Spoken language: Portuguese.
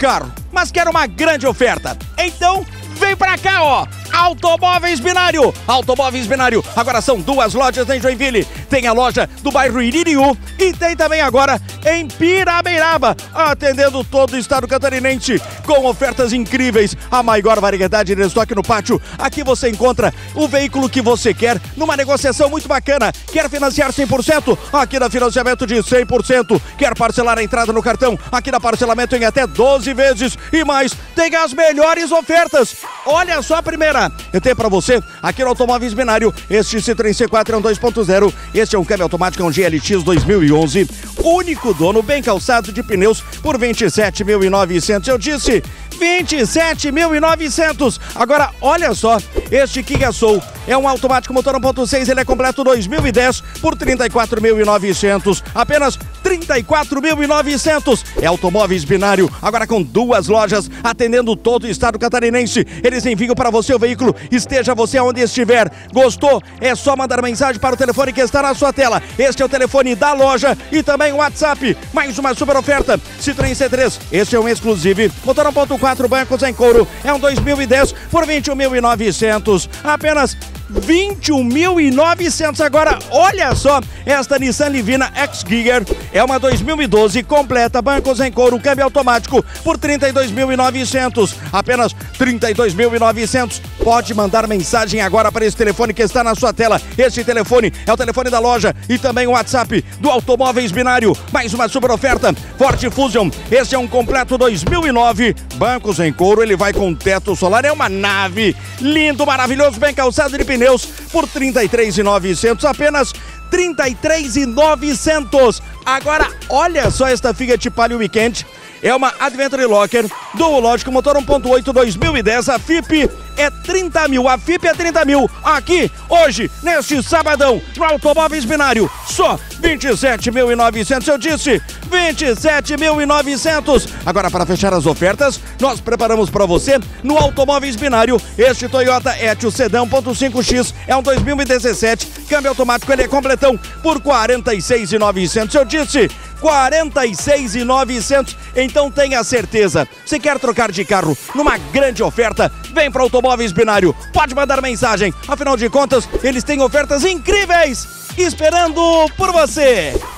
carro, mas quer uma grande oferta? Então vem pra cá, ó! Automóveis Binário! Automóveis Binário, agora são 2 lojas em Joinville. Tem a loja do bairro Iririú e tem também agora em Pirabeiraba, atendendo todo o estado catarinense com ofertas incríveis. A maior variedade de estoque no pátio. Aqui você encontra o veículo que você quer numa negociação muito bacana. Quer financiar 100%? Aqui dá financiamento de 100%. Quer parcelar a entrada no cartão? Aqui dá parcelamento em até 12 vezes. E mais, tem as melhores ofertas. Olha só a primeira. Eu tenho pra você, aqui no Automóveis Binário, este Citroën C4 é um 2.0, este é um câmbio automático, é um GLX 2011, único dono, bem calçado de pneus por 27.900, eu disse 27.900. Agora, olha só, este Kia Soul é um automático motor 1.6, ele é completo 2010 por 34.900, apenas 34.900. É Automóveis Binário, agora com 2 lojas, atendendo todo o estado catarinense. Eles enviam para você o veículo, esteja você onde estiver. Gostou? É só mandar mensagem para o telefone que está na sua tela. Este é o telefone da loja e também o WhatsApp. Mais uma super oferta, Citroën C3, este é um exclusive, motor 1.4, bancos em couro, é um 2010 por 21.900, apenas 21.900. Agora, olha só, esta Nissan Livina X-Giger é uma 2012 completa, bancos em couro, câmbio automático por 32.900, apenas 32.900. Pode mandar mensagem agora para esse telefone que está na sua tela. Este telefone é o telefone da loja e também o WhatsApp do Automóveis Binário. Mais uma super oferta, Ford Fusion, esse é um completo 2009, bancos em couro, ele vai com teto solar, é uma nave, lindo, maravilhoso, bem calçado de pneus por 33.900, apenas 33.900. Agora, olha só esta Fiat Palio Weekend, é uma Adventure Locker, duológico, motor 1.8 2010, a FIP é 30 mil, a FIP é 30 mil, aqui, hoje, neste sabadão, no Automóveis Binário, só 27.900, eu disse, 27.900. Agora, para fechar as ofertas, nós preparamos para você, no Automóveis Binário, este Toyota Etios Sedan 1.5X, é um 2017, câmbio automático, ele é completão, por 46.900, eu disse, 46.900, então tenha certeza, se quer trocar de carro numa grande oferta, vem para Automóveis Binário, pode mandar mensagem, afinal de contas, eles têm ofertas incríveis esperando por você.